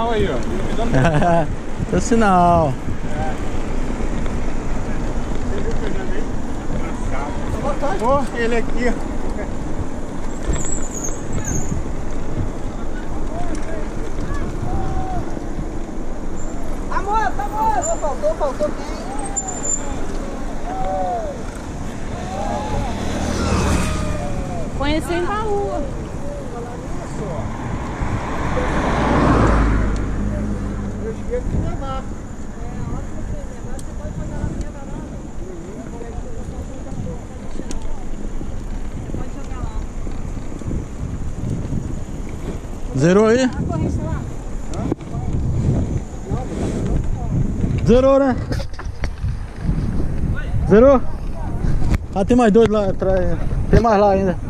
sinal aí, ó. Deu sinal. Ó, ele aqui, ó. Amor, faltou quem? Conheceu em Baú. Eu cheguei aqui na levar. Zerou aí? Zerou, né? Zerou? Ah, tem mais dois lá atrás. Tem mais lá ainda.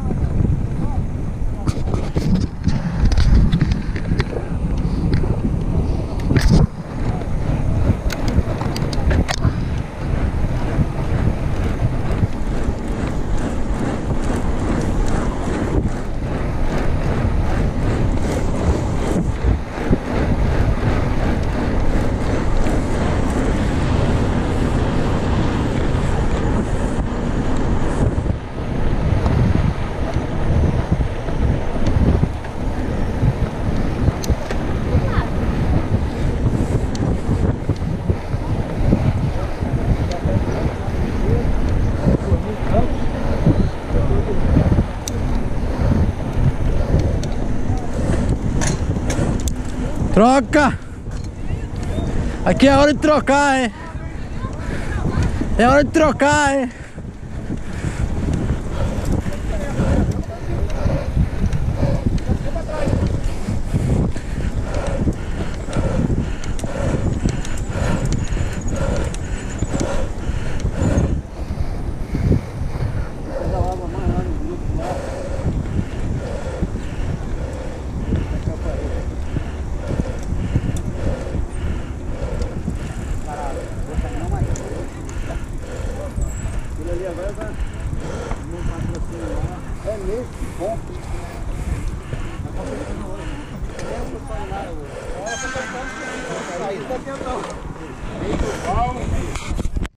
Troca! Aqui é hora de trocar, hein? É hora de trocar, hein? É mesmo? Bom. Aí tá tentando.